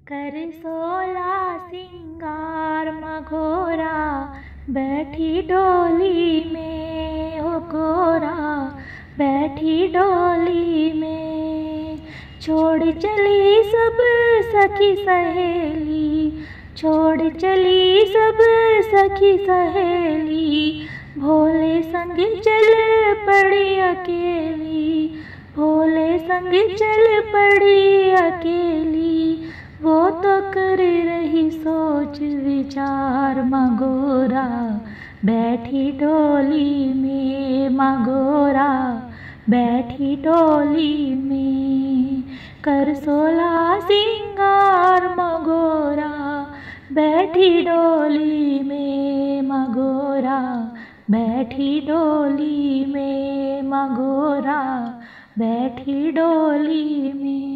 कर सोला सिंगार मघोरा, बैठी डोली में हो गोरा, बैठी डोली में। छोड़ चली सब सखी सहेली, छोड़ चली सब सखी सहेली, भोले संग चल पड़ी अकेली, भोले संग चल पड़ी अकेली। वो तो कर रही सोच विचार मगोरा, बैठी डोली में मगोरा, बैठी डोली में। कर सोला सिंगार मगोरा, बैठी डोली में मगोरा, बैठी डोली में मगोरा, बैठी डोली में।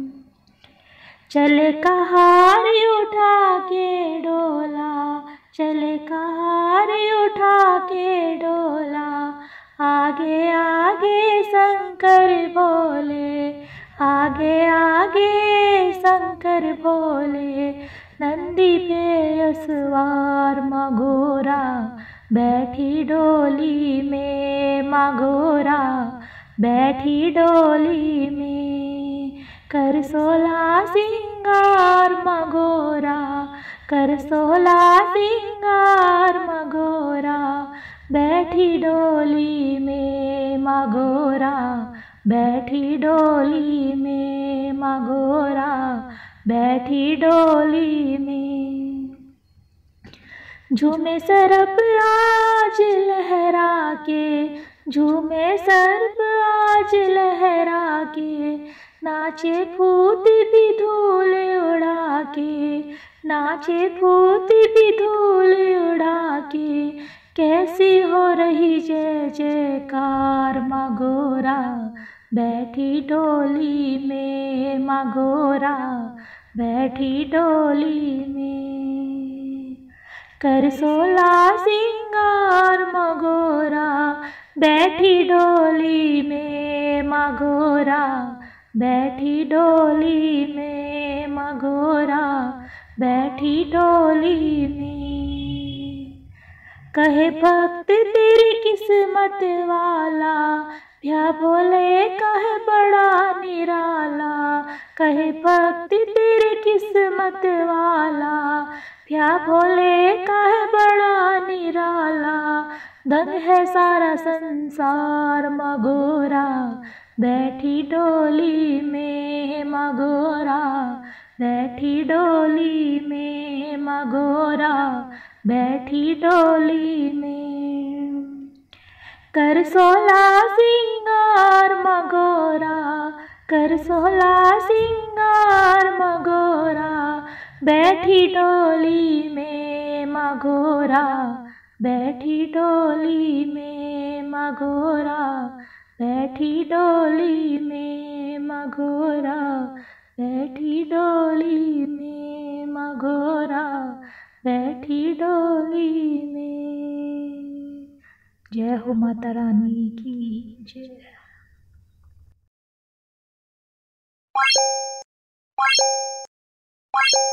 चले कहार उठा के डोला, चले कहार उठा के डोला, आगे आगे शंकर बोले, आगे आगे शंकर बोले। नंदी पे सवार मगोरा, बैठी डोली में मगोरा, बैठी डोली में। कर सोला सिंगार मगोरा, कर सोला सिंगार मगोरा, बैठी डोली में मगोरा, बैठी डोली में मगोरा, बैठी डोली में। झूमे सर्प आज लहरा के, झूमे सर्प आज लहरा के, नाचे भूत भी धूल उड़ा के, नाचे भूत भी धूल उड़ा के। कैसी हो रही जय जयकार मगोरा, बैठी डोली में मगोरा, बैठी डोली में। कर सोला सिंगार मगोरा, बैठी डोली में मगोरा, बैठी डोली में मगोरा, बैठी डोली में। कहे भक्त तेरी किस्मत वाला, भ्या भोले कहे बड़ा निराला। कहे भक्त तेरी किस्मत वाला, भ्या भोले कहे बड़ा निराला। धन है सारा संसार मगोरा, बैठी डोली में मगोरा, बैठी डोली में मगोरा, बैठी डोली में। कर सोला सिंगार मगोरा, कर सोला सिंगार मगोरा, बैठी डोली में मगोरा, बैठी डोली में मगोरा, बैठी डोली में मगोरा, बैठी डोली में मगोरा, बैठी डोली में। जय हो माता रानी की जय।